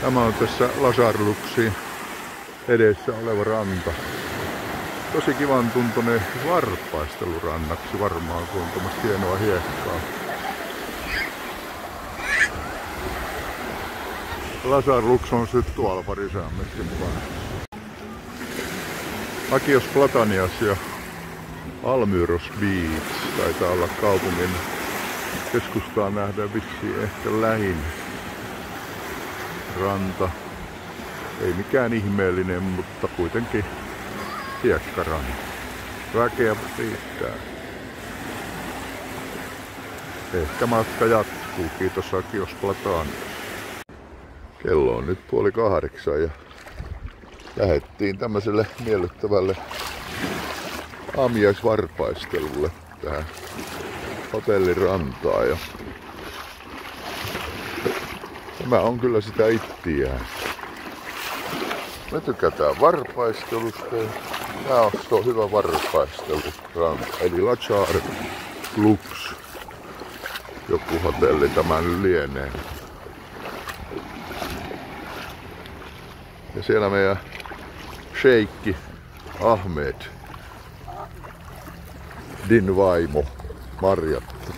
Tämä on tässä Lasarluksin edessä oleva ranta. Tosi kivan tuntunen varpaistelurannaksi varmaan, kun on tämmöistä hienoa hiekkaa. Lasarlux on sitten tuolla pari metrin mukana. Agios Platanias ja Almyros Beach taitaa olla kaupungin keskustaan nähdä vissiin ehkä lähin ranta. Ei mikään ihmeellinen, mutta kuitenkin hiekkaranta. Väkeä riittää. Ehkä matka jatkuu. Kiitos Agios Platanias. Kello on nyt 7:30 ja lähdettiin tämmöiselle miellyttävälle aamiaisvarpaistelulle tähän hotellirantaan. Ja tämä on kyllä sitä ittiään. Me tykätään varpaistelusta ja tää on hyvä varpaisteluranta. Eli Lasarlux. Joku hotelli tämän lienee. Ja siellä meidän sheikki Ahmed, Din vaimo, Marjatta.